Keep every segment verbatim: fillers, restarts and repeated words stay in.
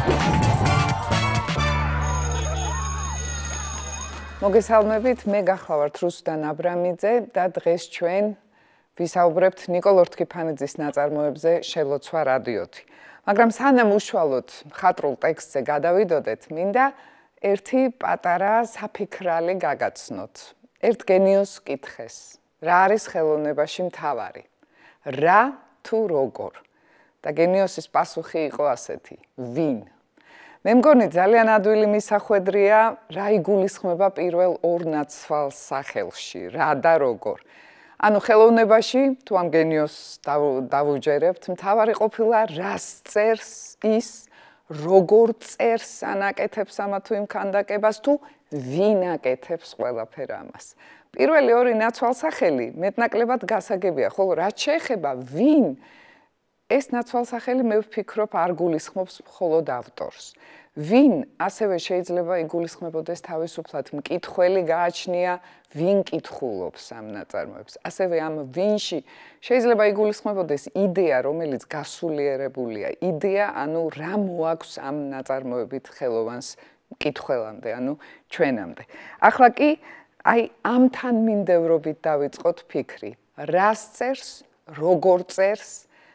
მოგესალმებით, მე გახლავართ რუსდან აბრამიძე და დღეს ჩვენ ვისაუბრებთ ნიკოლ ორთქიფანიძის ნაწარმოებზე შელოცვა რადიოთი. მაგრამ სანამ უშუალოდ მხატვრულ ტექსტზე გადავიდოდეთ, მინდა ერთი პატარა საფიქრალი გაგაცნოთ. ერთ გენიოსს კითხეს, რა არის ხელოვნებაში მთავარი? რა თუ როგორ? და გენიოსის პასუხი იყო ასეთი: ვინ? მე მგონი ძალიან ადვილი მისახვედრია, რა იგულისხმება პირველ ორ ნაცვალ სახელში, რა და როგორ. ანუ ხელოვნებაში, თუ ამ გენიოსს დავუჯერებთ, მთავარი ყოფილა რას წერს ის, როგორ წერს ან აკეთებს ამა თუ იმ ქანდაკებას, თუ ვინ აკეთებს ყველაფერ ამას. პირველი ორი ნაცვალსახელი მეტნაკლებად გასაგებია, ხოლო რაც შეეხება ვინ, ეს ნაცვალსახელი მე ვფიქრობ არ გულისხმობს მხოლოდ ავტორს. ვინ ასევე შეიძლება იგულისხმებოდეს თავისუფლად მკითხველი გააჩნია, ვინ კითხულობს ამ ნაწარმოებს. ასევე ამ ვინში შეიძლება იგულისხმებოდეს იდეა, რომელიც გასულიერებულია. იდეა, ანუ რა მოაქვს ამ ნაწარმოებით ხელოვანს მკითხველამდე, ანუ ჩვენამდე. ახლა კი აი ამ თანმიმდევრობით დავიწყოთ ფიქრი. რას წერს, როგორ წერს,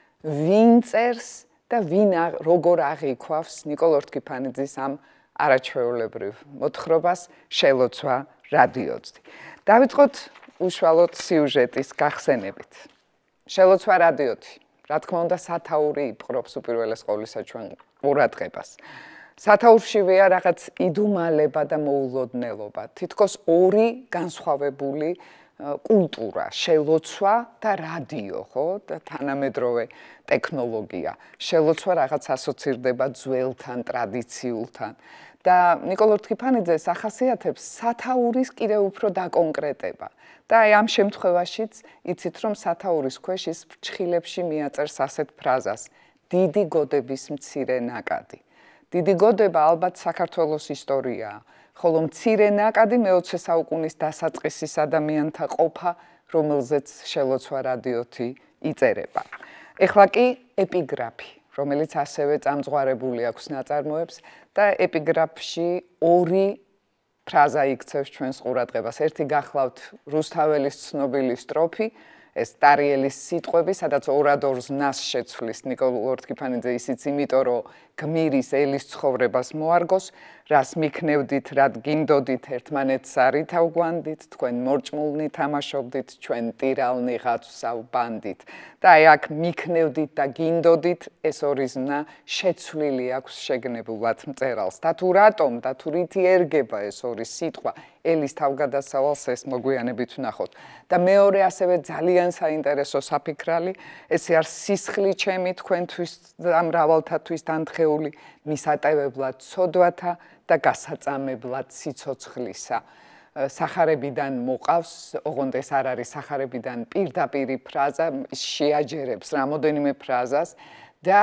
ვინ წერს და ვინ როგორ აღიქვავს ნიკოლ ორთქიფანიძის ამ არაჩვეულებრივ მოთხრობას შელოცვა რადიოთი. დავიწყოთ უშუალოდ სიუჟეტის გახსენებით. შელოცვა რადიოთი, რა თქმა უნდა, სათაური იპყრობს უპირველეს ყოვლისა ჩვენ ყურადღებას. სათაურშივეა რაღაც იდუმალება და მოულოდნელობა. თითქოს ორი განსხვავებული კულტურა, შელოცვა და რადიო, ხო? და თანამედროვე ტექნოლოგია. შელოცვა რაღაც ასოცირდება ძველთან, ტრადიციულთან. და ნიკოლ ორთქიფანიძეს ახასიათებს სათაურის კიდევ უფრო დაკონკრეტება. და აი ამ შემთხვევაშიც იცით, რომ სათაურის ქვეშ ის ფრჩხილებში მიაწერს ასეთ ფრაზას: დიდი გოდების მცირე ნაკადი. დიდი გოდება ალბათ საქართველოს ისტორიაა. ხოლო მცირე ნაკადი მეოცე საუკუნის დასაწყისის ადამიანთა ყოფა, რომელზეც შელოცვა რადიოთი იწერება. ეხლა კი ეპიგრაფი, რომელიც ასევე წამძღვარებული აქვს ნაწარმოებს და ეპიგრაფში ორი ფრაზა იქცევს ჩვენს ყურადღებას. ერთი გახლავთ რუსთაველის ცნობილი სტროფი, ეს ტარიელის სიტყვები, სადაც ორადორს ნას შეცვლის ნიკოლ ორთქიფანიძე, ისიც იმიტომ, რომ გმირის ელის ცხოვრებას მოარგოს, რას მიქნევდით, რად გინდოდით, ერთმანეთს არითავ გვანდით, თქვენ მორჭმულნი თამაშობდით, ჩვენ ტირალნი ღაცვსავ ბანდით. და აი აქ მიქნევდით და გინდოდით, ეს ორი ზმნა შეცვლილი აქვს შეგნებულად მწერალს. და თუ რატომ და თუ რითი ერგება ეს ორი სიტყვა ელის თავგადასავალს, ეს მოგვიანებით ვნახოთ. და მეორე ასევე ძალიან საინტერესო საფიქრალი, ესე არის სისხლი ჩემი თქვენთვის და მრავალთათვის დანთხეული, მისატევებლად ცოდვათა და გასაწამებლად სიცოცხლისა. სახარებიდან მოყავს, ოღონდ ეს არ არის სახარებიდან პირდაპირი ფრაზა, შეაჯერებს რამოდენიმე ფრაზას და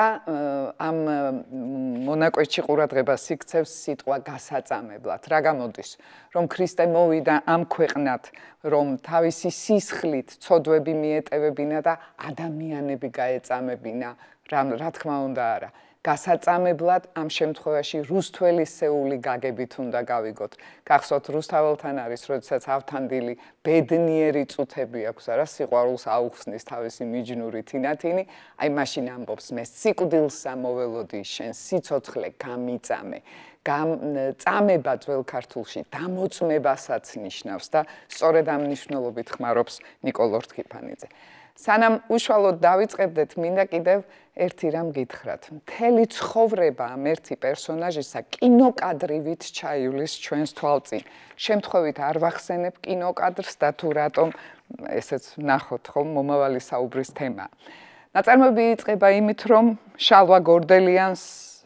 ამ მონაკვეთში ყურადღებას იქცევს სიტყვა გასაწამებლად. რა გამოდის? რომ ქრისტე მოვიდა ამ ქვეყნად, რომ თავისი სისხლით ცოდვები მიეტევებინა და ადამიანები გაეწამებინა, რა თქმა უნდა არა. გასაწამებლად ამ შემთხვევაში რუსთველისეული გაგებით უნდა გავიგოთ. გახსოვთ, რუსთაველთან არის, როდესაც ავთანდილი ბედნიერი წუთები აქვს, არა, სიყვარულს აუხსნის თავისი მიჯნური თინათინი, აი მაშინ ამბობს, მე სიკვდილსა მოველოდი, შენ სიცოცხლე გამიწამე. წამება ძველ ქართულში დამოწმებასაც ნიშნავს და სწორედ ამ მნიშვნელობით ხმარობს ნიკოლ ორთქიფანიძე. სანამ უშუალოდ დავიწყებდეთ, მინდა კიდევ ერთი რამ გითხრათ. მთელი ცხოვრება ამ ერთი პერსონაჟისა კინოკადრივით ჩაივლის ჩვენს თვალწინ. შემთხვევით არ ვახსენებ კინოკადრს და თუ რატომ ესეც ვნახოთ ხომ მომავალი საუბრის თემა. ნაწარმოები იწყება იმით, რომ შალვა გორდელიანს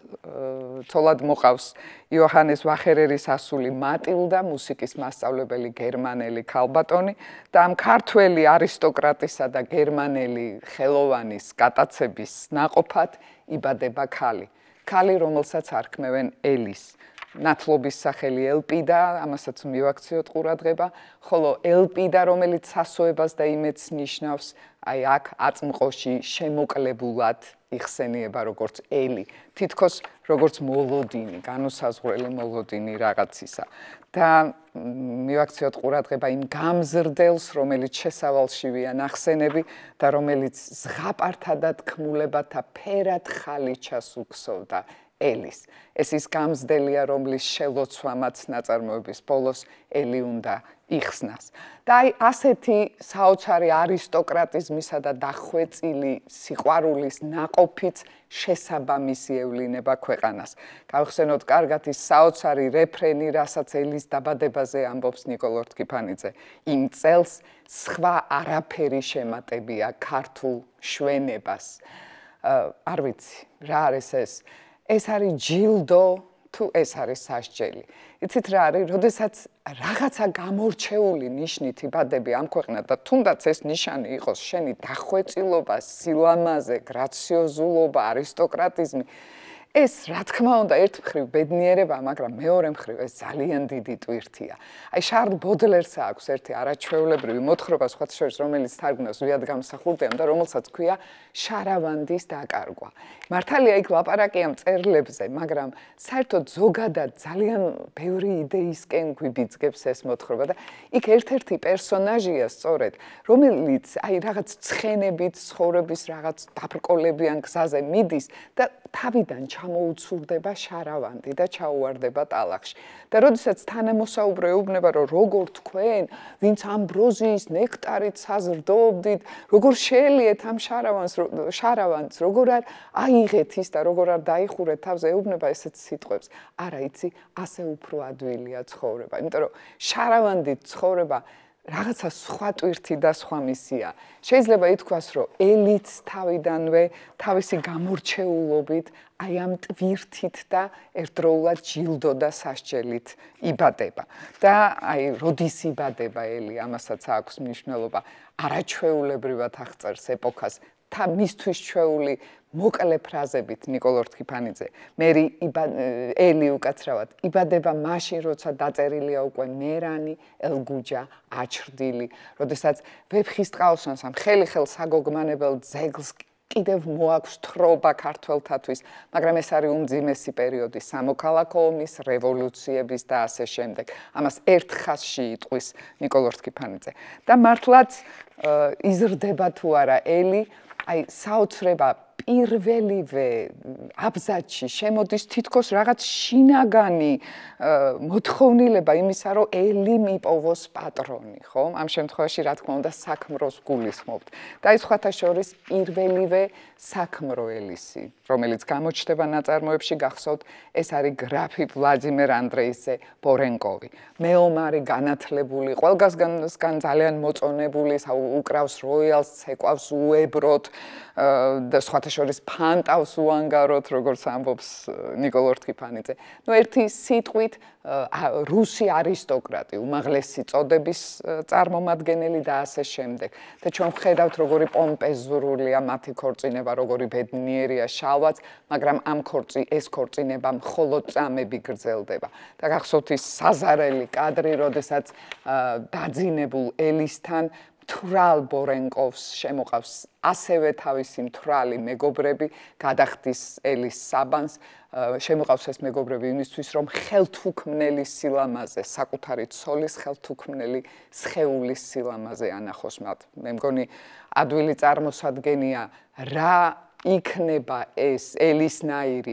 ცოლად მოყავს იოჰანეს ვახერერის ასული მატილდა, მუსიკის მასწავლებელი გერმანელი ქალბატონი და ამ ქართველი არისტოკრატისა და გერმანელი ხელოვანის გატაცების ნაყოფად იბადება ქალი. ქალი, რომელსაც არქმევენ ელის. ნათლობის სახელი ელპიდა, ამასაც მივაქციოთ ყურადღება, ხოლო ელპიდა, რომელიც სასოებას და იმედს ნიშნავს, აი აქ აწმყოში შემოკლებულად იხსენიება როგორც ელი, თითქოს როგორც მოლოდინი, განუსაზღვრელი მოლოდინი რაღაცისა. და მივაქციოთ ყურადღება იმ გამზრდელს, რომელიც შესავალშივია ნახსენები და რომელიც ზღაპართა და თქმულებათა ფერად ხალიჩას უქსოვდა ელის. ეს ის გამზდელია, რომლის შელოცვამაც ნაწარმოების ბოლოს ელი უნდა იხსნას. და აი ასეთი საოცარი არისტოკრატიზმისა და დახვეწილი სიყვარულის ნაყოფიც შესაბამისი ევლინება ქვეყანას. გავხსენოთ კარგად ის საოცარი რეფრენი, რასაც ელის დაბადებაზე ამბობს ნიკოლოზ რქიფანიძე. იმ წელს სხვა არაფერი შემატებია ქართულ შვენებას. არ ვიცი, რა არის ეს? ეს არის ჯილდო თუ ეს არის სასჯელი. იცით რა არის, როდესაც რაღაცა გამორჩეული ნიშნით იბადები ამ ქვეყნად და თუნდაც ეს ნიშანი იყოს შენი დახვეწილობა, სილამაზე, გრაციოზულობა, არისტოკრატიზმი, ეს რა თქმა უნდა ერთ მხრივ ბედნიერება, მაგრამ მეორე მხრივ ეს ძალიან დიდი ტვირთია. აი შარლ ბოდლერს აქვს ერთი არაჩვეულებრივი მოთხრობა, სხვათა შორის, რომელიც თარგმნავს ზვიად გამსახურდიამ და რომელსაც ქვია შარავანდის დაკარგვა. მართალია იქ ლაპარაკია მწერლებზე, მაგრამ საერთოდ ზოგადად ძალიან ბევრი იდეისკენ გვიბიძგებს ეს მოთხრობა და იქ ერთ-ერთი პერსონაჟია სწორედ, რომელიც აი რაღაც ცხენებით, ცხოვრების რაღაც დაბრკოლებიან გზაზე მიდის და თავიდან ჩამოუცურდება შარავანდი და ჩაუვარდება ტალახში. და როდესაც თანამოსაუბრე ეუბნება, რომ როგორ თქვენ, ვინც ამბროზიის ნექტარით საზრდოობდით, როგორ შეელიეთ ამ შარავანს, შარავანს, როგორ არ აიღეთ ის და როგორ არ დაიხურეთ თავზე, ეუბნება ესეთ სიტყვებს. არა იცი, ასე უფრო ადვილია ცხოვრება. იმიტომ რომ შარავანდით ცხოვრება რაღაცა სხვა ტვირთი და სხვა მისია. შეიძლება ითქვას, რომ ელიც თავიდანვე თავისი გამორჩეულობით აი ამ ტვირთით და ერთდროულად ჯილდო და სასჯელით იბადება. და აი როდის იბადება ელი, ამასაც აქვს მნიშვნელობა. არაჩვეულებრივად აღწერს ეპოქას და მისთვის ჩვეული მოკლე ფრაზებით ნიკოლოზ რქიფანიძე. მერი ელი უკაცრავად იბადება მაშინ, როცა დაწერილია უკვე მერანი, ელგუჯა, აჩრდილი, როდესაც ვეფხის ტყავსანს ამ ხელი-ხელ საგოგმანებელ ძეგლს კიდევ მოაქვს თრობა ქართველთათვის, მაგრამ ეს არის უმძიმესი პერიოდი სამოქალაქო ომის, რევოლუციების და ასე შემდეგ. ამას ერთ ხაზში იტყვის ნიკოლოზ რქიფანიძე. და მართლაც იზრდება თუ არა ელი, აი საოცრება პირველივე აბზაცში შემოდის თითქოს რაღაც შინაგანი მოთხოვნილება იმისა, რომ ელი მიპოვოს პატრონი, ხო? ამ შემთხვევაში რა თქმა უნდა საქმროს გულისხმობთ. და ის სხვათა შორის პირველივე საქმრო ელისი, რომელიც გამოჩნდება ნაწარმოებში, გახსოვთ, ეს არის გრაფი ვლადიმერ ანდრეისე ბორენკოვი. მეომარი, განათლებული, ყველგანსგან ძალიან მოწონებული, უკრავს როიალს, ცეკვავს უებროთ და სხვათა შორის ფანტავს უანგაროთ, როგორც ამბობს ნიკოლოზ რქიფანიძე. ნუ ერთი სიტყვით რუსი არისტოკრატი, უმაღლესი წოდების წარმომადგენელი და ასე შემდეგ. და ჩვენ ვხედავთ, როგორი პომპეზურულია მათი ქორწინება, როგორი ბედნიერია შალვაც, მაგრამ ამ ქორწი ეს ქორწინება მხოლოდ წამები გრძელდება. და გახსოვთ ის საზარელი კადრი, როდესაც დაძინებულ ელისთან თვრალ ბორენკოვს შემოყავს ასევე თავისი მთვრალი მეგობრები, გადახდის ელის საბანს, შემოყავს ეს მეგობრები იმისთვის, რომ ხელთუქმნელი სილამაზე, საკუთარი ცოლის ხელთუქმნელი სხეულის სილამაზე ანახოს მათ. მე მგონი ადვილი წარმოსადგენია რა იქნება ეს ელისნაირი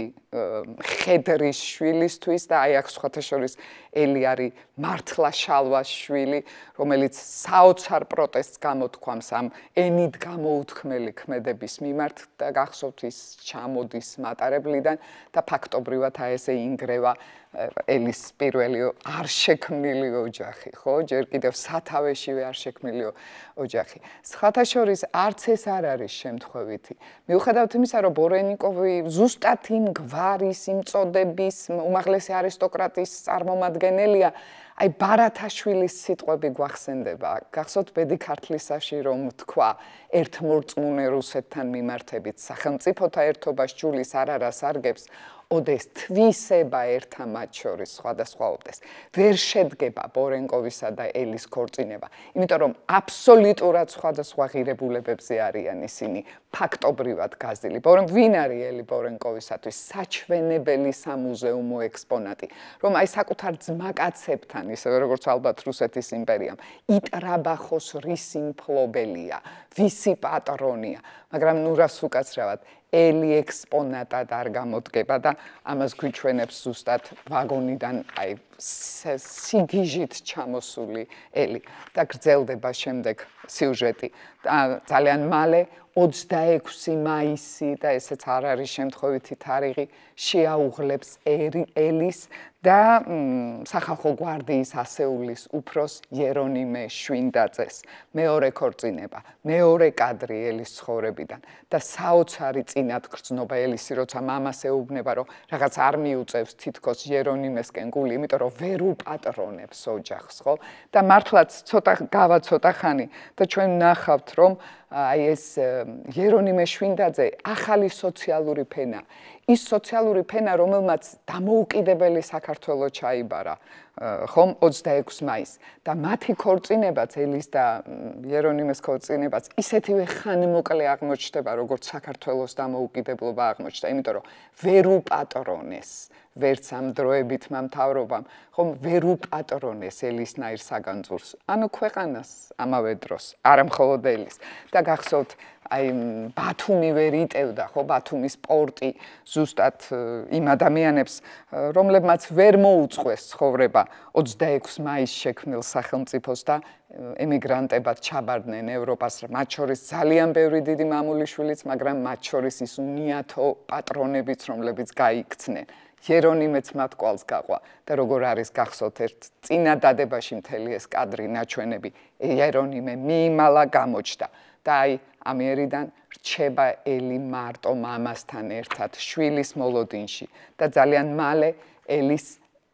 ხედრის შვილისთვის და აი აქ სხვათა შორის ელი არის მართლა შალვას შვილი, რომელიც საოცარ პროტესტს გამოთქვამს ამ ენით გამოუთქმელი ქმედების მიმართ და გახსოვთ ის ჩამოდის მატარებლიდან და ფაქტობრივად აი ესე ინგრევა ელის პირველი არ შექმნილი ოჯახი, ხო? ჯერ კიდევ სათავეშივე არ შექმნილი ოჯახი. სხვათა შორის არც ეს არ არის შემთხვევითი. მიუხედავად იმისა, რომ ბორენიკოვი ზუსტად იმ გვარის, იმ წოდების უმაღლესი არისტოკრატის წარმომადგენელია, აი ბარათაშვილის სიტყვები გვახსენდება. გახსოვთ ბედი ქართლისაში რომ თქვა ერთმორწმუნე რუსეთთან მიმართებით სახელმწიფოთა ერთობას ჯულის არარა სარგებს ოდეს თვისება ერთა მათ შორის სხვადასხვაობდეს. ვერ შედგება ბორენკოვისა და ელის ქორწინება, იმიტომ რომ აბსოლუტურად სხვადასხვა ღირებულებებზე არიან ისინი, ფაქტობრივად გაზრდილი. ბორენ ვინ არის ელი ბორენკოვისათვის? საჩვენებელი სამუზეუმო ექსპონატი, რომ აი საკუთარ ძმაკაცებთან, ისევე როგორც ალბათ რუსეთის იმპერიამ, იტრაბახოს რისი მფლობელია, ვისი პატრონია, მაგრამ ნუ რას უკაცრავად ელი ექსპონატად არ გამოდგება და ამას გვიჩვენებს ზუსტად ვაგონიდან აი სიგიჟით ჩამოსული ელი და გრძელდება შემდეგ სიუჟეტი. ძალიან მალე ოცდაექვსი მაისი და ესეც არ არის შემთხვევითი თარიღი შეაუღლებს ელის და სახალხო გვარდიის ასეულის უფროს იერონიმე შვინდაძეს. მეორე ქორწინება, მეორე კადრი ელის ცხოვრებიდან და საოცარი წინათ გრძნობა ელისი, როცა მამას ეუბნება, რომ რაღაც არ მიუწევს თითქოს იერონიმესკენ გული, იმიტომ რომ ვერ უპატრონებს ოჯახს, ხო? და მართლაც ცოტა გავა ცოტა ხანი და ჩვენ ნახავთ, რომ აი ეს იერონიმე შვინდაძე ახალი სოციალური ფენა, ის სოციალური ფენა, რომელმაც დამოუკიდებელი საქართველო ჩაიბარა, ხომ ოცდაექვსი მაისს და მათი ქორწინებაც ელის და იერონიმეს ქორწინებაც ისეთივე ხანმოკლე აღმოჩნდება, როგორც საქართველოს დამოუკიდებლობა აღმოჩნდა, იმიტომ რომ ვერ უპატრონეს ვერც ამ დროებითმა მთავრობამ, ხომ ვერ უპატრონეს ელისნაირ საგანძურს, ანუ ქვეყანას ამავე დროს, არა მხოლოდ ელის. და გახსოვთ, აი ბათუმი ვერ იტევდა, ხო, ბათუმის პორტი ზუსტად იმ ადამიანებს, რომლებმაც ვერ მოუწყვეს ცხოვრება ოცდაექვსი მაისს შექმნილ სახელმწიფოს და ემიგრანტებად ჩაბარდნენ ევროპას, მათ შორის ძალიან ბევრი დიდი მამულიშვილიც, მაგრამ მათ შორის ის უნიათო პატრონებიც, რომლებიც გაიქცნენ. იერონიმეც მათ კვალს გაყვა და როგორ არის გახსოვთ ერთ წინა დადებაში მთელი ეს კადრი ნაჩვენები იერონიმე მიიმალა გამოჩნდა და აი ამიერიდან რჩება ელი მარტო მამასთან ერთად შვილის მოლოდინში და ძალიან მალე ელის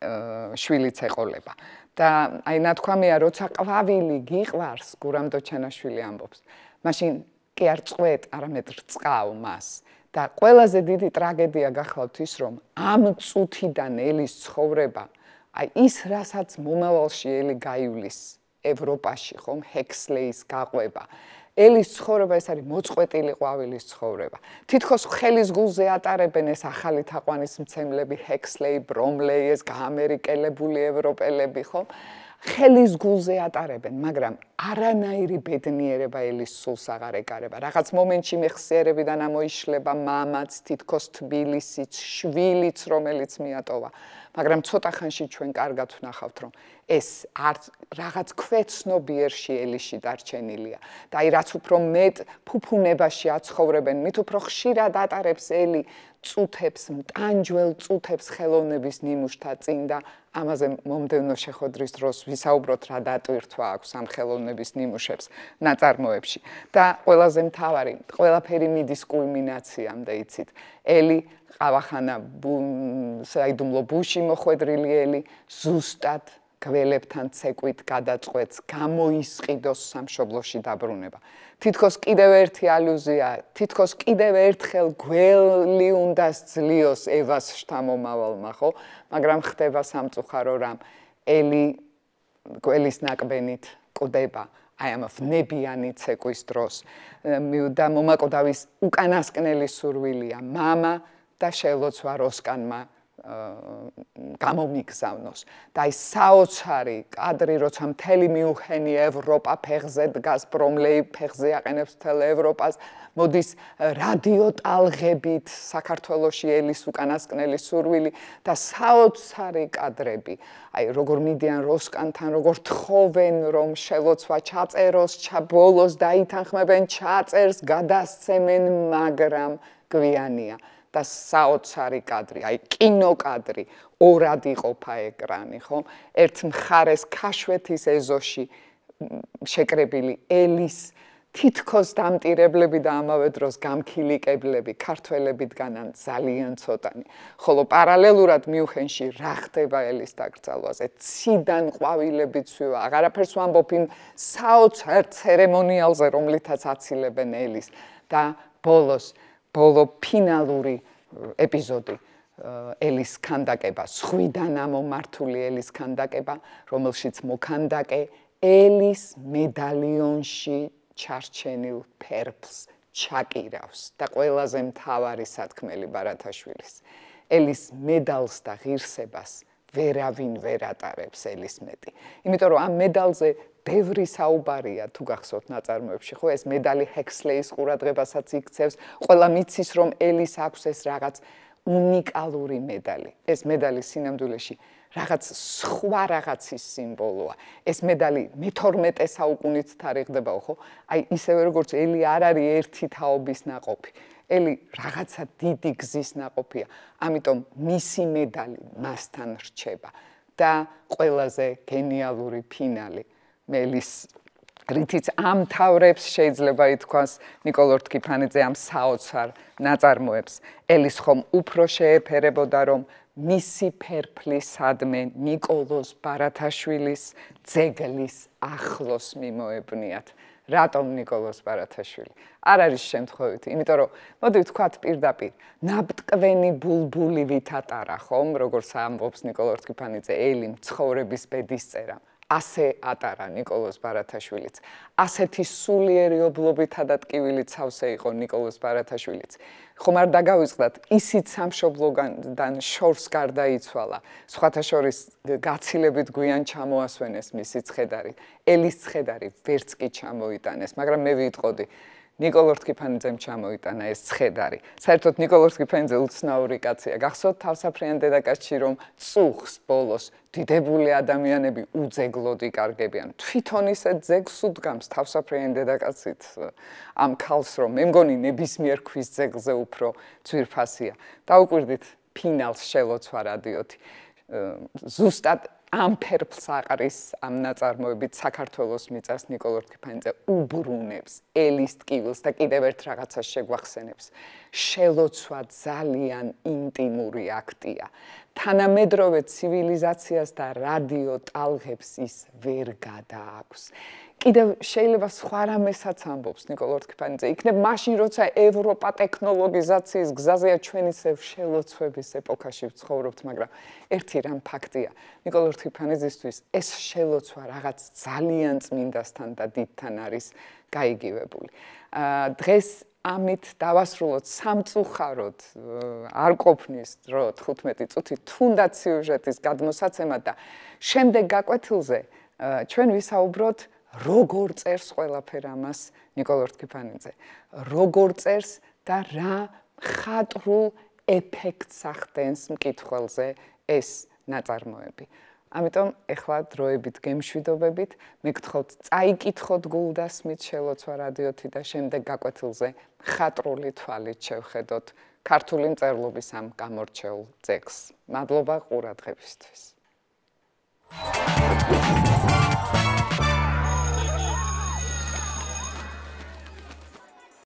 შვილიც ეყოლება და აი ნათქვამია როცა ყვავილი გიყვარს გურამ დოჩანაშვილი ამბობს მაშინ კი არ წყვეთ არამედ რწყავ მას და ყველაზე დიდი ტრაგედია გახლავთ ის რომ ამ წუთიდან ელის ცხოვრება აი ის რასაც მომავალში ელი გაივლის ევროპაში ხომ ჰექსლეის გაყვება ელის ცხოვრება ეს არის მოწყვეტილი ყვავილის ცხოვრება თითქოს ხელის გულზე ატარებენ ეს ახალი თაყვანისმცემლები ჰექსლეი ბრომლეი ეს გაამერიკელებული ევროპელები ხომ ხელის გულზე ატარებენ მაგრამ არანაირი ბედნიერება ელის სულს აღარ ეკარება რაღაც მომენტში მეხსიერებიდან ამოიშლება მამაც თითქოს თბილისიც შვილიც რომელიც მიატოვა მაგრამ ცოტა ხანში ჩვენ კარგად ვნახავთ რომ ეს არც რაღაც ქვეცნობიერში ელიში დარჩენილია და აი რაც უფრო მეტ ფუფუნებაში აცხოვრებენ მით უფრო ხშირად ატარებს ელი წუთებს მტანჯველ წუთებს ხელოვნების ნიმუშთა წინ და ამაზე მომდევნო შეხვედრის დროს ვისაუბროთ რა დატვირთვა აქვს ამ ხელოვნების ნიმუშებს ნაწარმოებში და ყველაზე მთავარი ყველაფერი მიდის კულმინაციამდე იცით ელი ყავახანა საიდუმლო ბუში მოხვედრილი ელი ზუსტად გველებთან ცეკვით გადაწყვეტს გამოისყიდოს სამშობლოში დაბრუნება თითქოს კიდევ ერთი ალუზია თითქოს კიდევ ერთხელ გველი უნდა სძლიოს ევას შთამომავალმა ხო მაგრამ ხდება სამწუხარო რამ ელი გველის ნაკბენით კვდება აი ამ ვნებიანი ცეკვის დროს და მომაკვდავის უკანასკნელი სურვილია მამა და შელოცვა როსკანმა გამომიგზავნოს და აი საოცარი კადრი როცა მთელი მიუხენი ევროპა ფეხზე დგას ბრომლეი ფეხზე აყენებს მთელ ევროპას მოდის რადიო ტალღებით საქართველოში ელის უკანასკნელი სურვილი და საოცარი კადრები აი როგორ მიდიან როსკანთან როგორ თხოვენ რომ შელოცვა ჩაწეროს ჩაბოლოს დაითანხმებენ ჩაწერს გადასცემენ მაგრამ გვიანია და საოცარი კადრი, აი კინოკადრი, ორად იყოფა ეკრანი, ხო? ერთ მხარეს ქაშვეთის ეზოში შეკრებილი ელის თითქოს დამტირებლები და ამავე დროს გამქილიკებლები ქართველებით განან ძალიან ცოტანი. ხოლო პარალელურად მიუნხენში რა ხდება ელის დაკრძალვაზე, ციდან ყვავილებით ცვივა, აღარაფერს ვამბობ იმ საოცარ ცერემონიალზე, რომლითაც აცილებენ ელის და ბოლოს, ბოლო ფინალური ეპიზოდი ელის ქანდაკება, სხვიდან ამომართული ელის ქანდაკება, რომელშიც მოქანდაკე ელის მედალიონში ჩარჩენილ ფერფლს ჩაკირავს და ყველაზე მთავარი სათქმელი ბარათაშვილის ელის მედალს და ღირსებას ვერავინ ვერ ატარებს ელის მეტი. იმიტომ რომ ამ მედალზე ბევრი საუბარია თუ გახსოვთ ნაწარმოებში, ხო ეს მედალი ჰექსლეის ყურადღებასაც იქცევს, ყველა მიცის რომ ელის აქვს ეს რაღაც უნიკალური მედალი. ეს მედალი სინამდვილეში რაღაც სხვა რაღაცის სიმბოლოა. ეს მედალი მეთორმეტე საუკუნით თარიღდებაო, ხო? აი ისევე როგორც ელი არ არის ერთი თაობის ნაყოფი. ელი რაღაცა დიდი გზის ნაყოფია. ამიტომ მისი მედალი მასთან რჩება და ყველაზე გენიალური ფინალი მელის რითიც ამთავრებს შეიძლება ითქვას ნიკოლოზ რთქიფანიძე ამ საოცარ ნაწარმოებს. ელის ხომ უფრო შეეფერებოდა რომ მისი ფერფლი სადმე ნიკოლოზ ბარათაშვილის ძეგლის ახლოს მიმოებნიათ. რატომ ნიკოლოზ ბარათაშვილი? არ არის შემთხვევითი, იმიტომ რომ მოდი ვთქვათ პირდაპირ, ნაბტყვენი ბულბული ვით ატარა ხომ, როგორც ამბობს ნიკოლოზ რთქიფანიძე ელი მცხოვრების ბედისწერა. ასე ატარა ნიკოლოზ ბარათაშვილიც. ასეთი სულიერი ობლობითა და ტკივილით სავსე იყო ნიკოლოზ ბარათაშვილიც. ხომ არ დაგავიწყდათ, ისიც სამშობლოდან შორს გარდაიცვალა. სხვათა შორის გაცილებით გვიან ჩამოასვენეს მისი ცხედარი. ელის ცხედარი ვერც კი ჩამოიტანეს, მაგრამ მე ვიტყოდი ნიკოლოზ რთქიფანიძემ ჩამოიტანა ეს ცხედარი. საერთოდ ნიკოლოზ რთქიფანიძე უცნაური კაცია. გახსოვთ თავსაფრიან დედაკაცში რომ წუხს ბოლოს დიდებული ადამიანები უძეგლოდ იკარგებიან. თვითონ ისე ძეგლს უდგამს თავსაფრიან დედაკაცით ამ ქალს რომ მე მგონი ნებისმიერ ქვის ძეგლზე უფრო ძვირფასია. დაუკვირდით ფინალს შელოცვა რადიოთი. ზუსტად ამ ფერფლს აყრის ამ ნაწარმოებით საქართველოს მიწას ნიკოლოზ რთქიფანიძე უბრუნებს ელის ტკივილს და კიდევ ერთ რაღაცას შეგვახსენებს. შელოცვა ძალიან ინტიმური აქტია. თანამედროვე ცივილიზაციას და რადიო ტალღებს ის ვერ გადააქვს. კიდევ შეიძლება სხვა რამესაც ამბობს ნიკოლოზ რთქიფანიძე. იქნებ მაშინ, როცა ევროპა ტექნოლოგიზაციის გზაზეა, ჩვენ ისევ შელოცვების ეპოქაში ვცხოვრობთ, მაგრამ ერთი რამ ფაქტია. ნიკოლოზ რთქიფანიძისთვის ეს შელოცვა რაღაც ძალიან წმინდასთან და დიდთან არის გაიგივებული. დღეს ამით დავასრულოთ სამწუხაროდ არ ყოფნის დრო თხუთმეტი წუთი თუნდაც სიუჟეტის გადმოსაცემად და შემდეგ გაკვეთილზე ჩვენ ვისაუბროთ როგორ წერს ყველაფერ ამას ნიკოლოზ რთქიფანიძე, როგორ წერს და რა ხატრულ ეფექტს ახდენს მკითხველზე ეს ნაწარმოები. ამიტომ ეხლა დროებით გემშვიდობებით, მეგთხოვთ წაიკითხოთ გულდასმით შელოცვა რადიოთი და შემდეგ გაკვეთილზე ხატრული თვალით შევხედოთ ქართული მწერლობის ამ გამორჩეულ ძეგლს. მადლობა ყურადღებისთვის.